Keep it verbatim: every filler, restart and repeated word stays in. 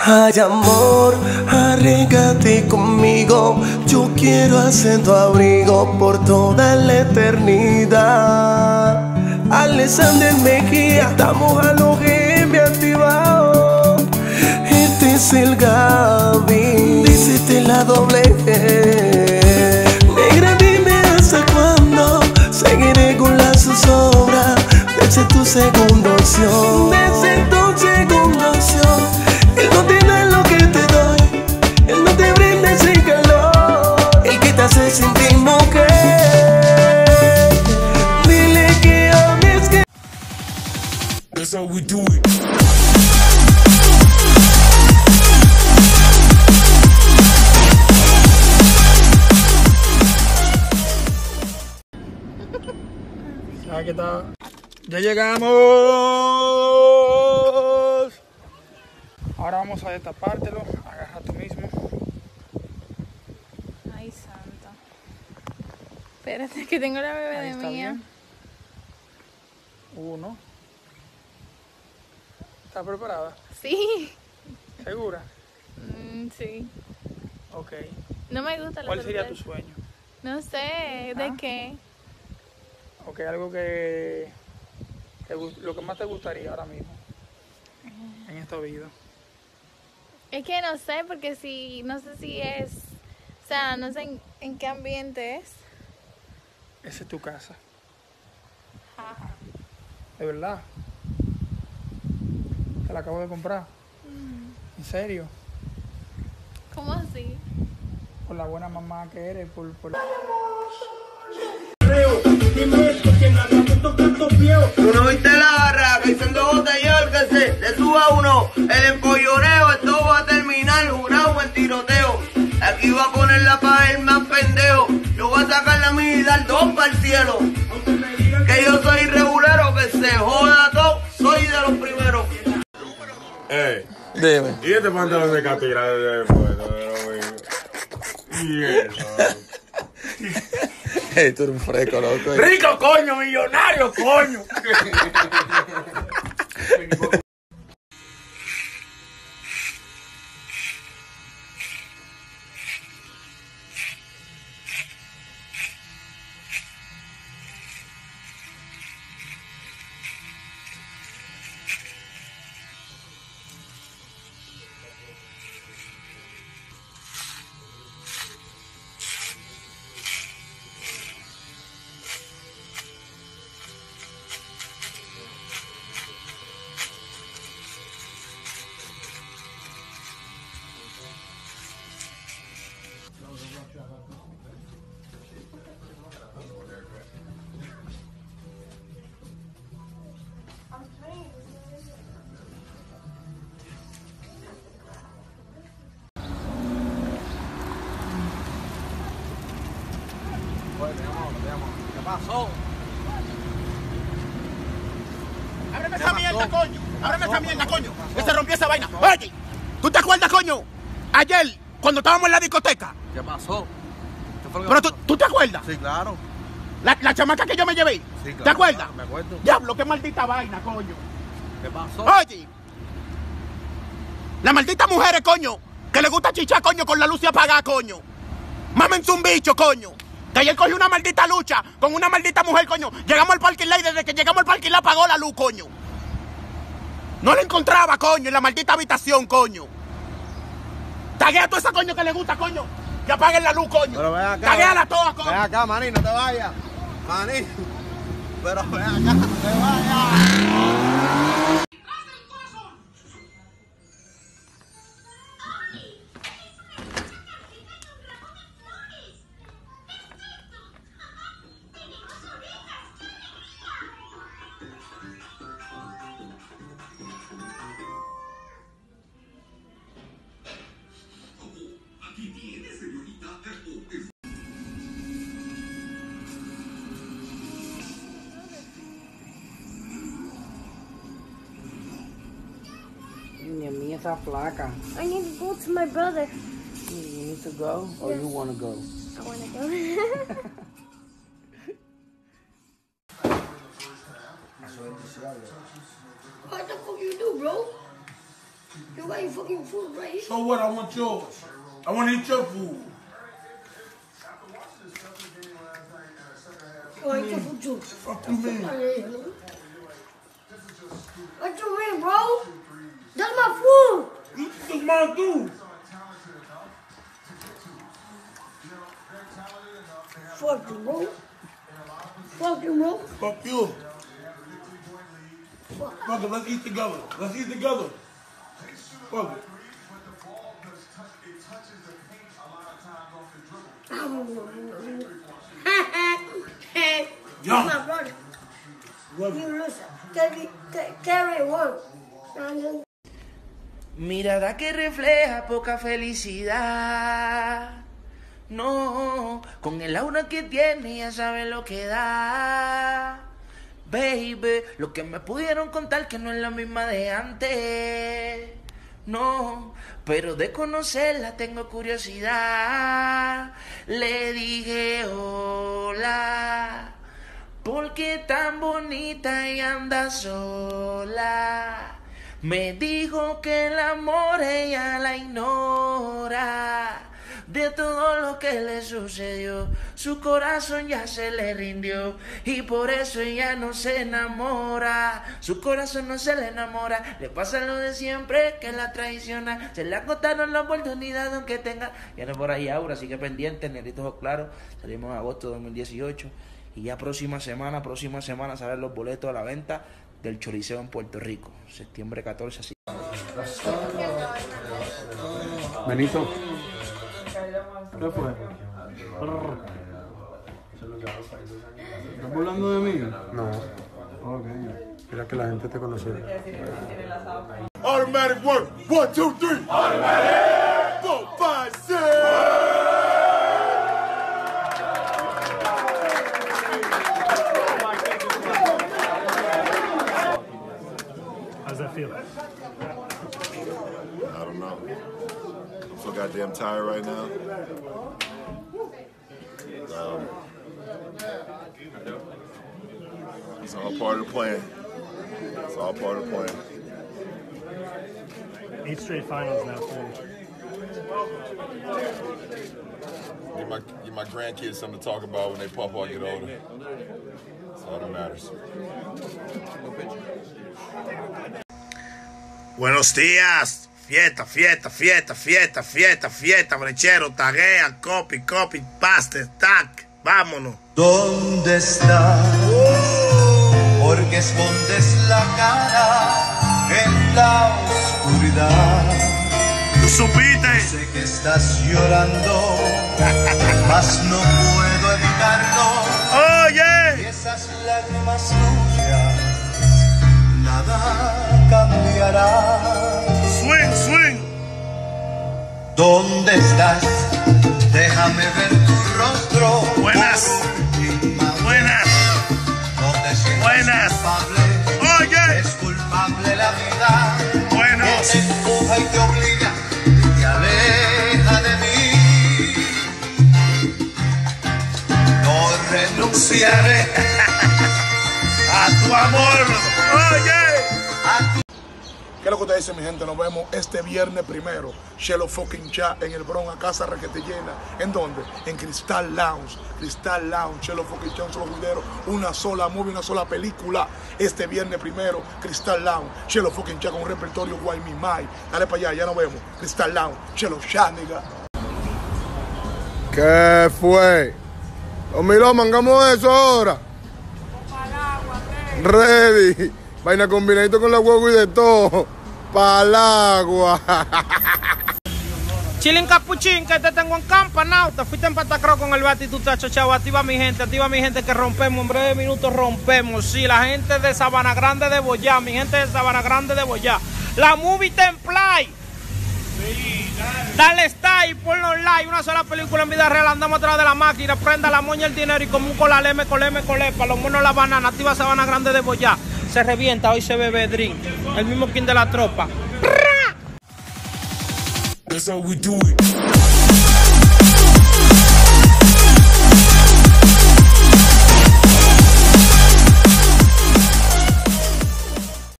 Ay, amor, arrígate conmigo. Yo quiero hacer tu abrigo por toda la eternidad. Alexander Mejía, estamos a los G M activados. Este es el Gaby, dícete la doble G. Negra, dime hasta cuándo seguiré con la zozobra. Desde tu segunda opción, desde tu segunda opción. Él no tiene lo que te doy, él no te brinda ese calor, el que te hace sentir mujer. Dile que ames que... That's how we do it. Aquí está. Ya llegamos. Ahora vamos a destapártelo. Agarra tú mismo. Ay, santa. Espérate que tengo la bebé Ahí de está mía. bien. Uno. ¿Estás preparada? Sí. ¿Segura? Mm, sí. Ok. No me gusta la ¿Cuál sería tu sorpresa. sueño? No sé, ¿de ¿Ah? qué? Ok, algo que, te gu- lo que más te gustaría ahora mismo en esta vida. Es que no sé, porque si, no sé si es, o sea, no sé en, en qué ambiente es. Esa es tu casa, Ajá. de verdad. Te la acabo de comprar. ¿En serio? ¿Cómo así? Por la buena mamá que eres, por... por... Tú no viste la barra que dicen dos botellas que se le suba uno. El empolloneo, esto va a terminar jurado en tiroteo. Aquí va a poner la pa' el más pendejo. Yo voy a sacar la mía y dar dos para el cielo. Que yo soy regulero, que se joda todo, soy de los primeros. Ey, Dime. ¿y este pantalón de catira de puesto? Y eso. Hey, tú eres un fresco, loco. ¡Rico, coño! ¡Millonario, coño! ¿Qué pasó? ¡Ábreme esa mierda, coño! ¡Ábreme esa mierda, coño! ¡Que se rompió esa vaina! Oye, ¿tú te acuerdas, coño? Ayer, cuando estábamos en la discoteca. ¿Qué pasó? ¿Qué fue lo que Pero pasó? tú, ¿tú te acuerdas? Sí, claro. La, la chamaca que yo me llevé. Sí, claro, ¿Te acuerdas? claro, me acuerdo. Diablo, qué maldita vaina, coño. ¿Qué pasó? Oye, la maldita mujeres, coño, que le gusta chichar, coño, con la luz apagada, coño. Mámense un bicho, coño. Que ayer cogió una maldita lucha con una maldita mujer, coño. Llegamos al parking lot y desde que llegamos al parking lot apagó la luz, coño. No la encontraba, coño, en la maldita habitación, coño. Taguea a toda esa coño que le gusta, coño. Que apaguen la luz, coño. Pero ven acá. Taguéala toda, coño. Ven acá, maní, no te vayas. Maní. Pero ven acá, no te vayas. Mía, mía esa flaca. I need to go to my brother. You need to go or you want to go? I want to go. What the fuck you do, bro? You my fucking food, right? So what? I want yours. I want to eat your food. Oh, I eat your food too. Fuck you mean? What you mean, bro? That's my food. This is mine too. Fuck you, bro. Fuck you, bro. Fuck you. Fuck it, let's eat together. Let's eat together. Fuck it. That's my brother. You listen. Carry, carry one. Mirada que refleja poca felicidad. No, con el aura que tiene ya sabe lo que da. Baby, lo que me pudieron contar que no es la misma de antes. No, pero de conocerla tengo curiosidad. Le dije hola, porque tan bonita y anda sola. Me dijo que el amor ella la ignora. De todo lo que le sucedió, su corazón ya se le rindió y por eso ella no se enamora. Su corazón no se le enamora, le pasa lo de siempre que la traiciona. Se le agotaron la oportunidad aunque tenga. Viene por ahí Aura, así que pendiente, Negrito Ojos Claros. Salimos en agosto de dos mil dieciocho y ya próxima semana, próxima semana salen los boletos a la venta del Choliseo en Puerto Rico, septiembre catorce. Así. Benito. ¿Qué fue? ¿Estás hablando de mí? No. Ok. Mira que la gente te conoció. Automatic work. One, two, three. Automatic. Four, five, six. How's that feel? I don't know. I'm so goddamn tired right now. Um, it's all part of the plan. It's all part of the plan. Eight straight finals now for you. Give my, give my grandkids something to talk about when they pop out and get older. That's all that matters. Buenos días. Fiesta, fiesta, fiesta, fiesta, fiesta, fiesta, brechero, taguea, copy, copy, paste, tac, vámonos. ¿Dónde estás? Porque escondes la cara en la oscuridad. ¿Tú supiste? Sé que estás llorando, mas no puedo evitarlo. Oye. Y esas lágrimas tuyas nada cambiará. Swing, swing. ¿Dónde estás? Déjame ver tu rostro. Buenas. Buenas. No te sientas Buenas. culpable. Oye. Es culpable la vida. Buenos. Que te empuja y te obliga y te aleja de mí. No renunciaré a tu amor. Oye. A tu ¿Qué es lo que usted dice, mi gente? Nos vemos este viernes primero. Chelo fucking Chat en el Bronx, a casa requete llena. ¿En dónde? En Crystal Lounge. Crystal Lounge, Chelo fucking Chat, un solo video, una sola movie, una sola película. Este viernes primero, Crystal Lounge, Chelo fucking Chat con un repertorio Why Me My. Dale para allá, ya nos vemos. Crystal Lounge, Chelo Chat, nigga. ¿Qué fue? Los miró, mangamos eso ahora. Ready. Vaina combinadito con la huevo y de todo. Pa'l agua. Chilling capuchín, que te tengo en campanao. Te fuiste en patacro con el bati y tú estás chochado. Activa mi gente, activa mi gente que rompemos. En breve minutos rompemos. Sí, la gente de Sabana Grande de Boyá. Mi gente de Sabana Grande de Boyá. La movie Templay. Sí, dale. Dale style, ponlo like. Una sola película en vida real. Andamos atrás de la máquina. Prenda la moña el dinero y como un colaleme, coleme, colepa. Los monos la banana. Activa Sabana Grande de Boyá. Se revienta, hoy se bebe drink. El mismo king de la tropa. That's how we do it.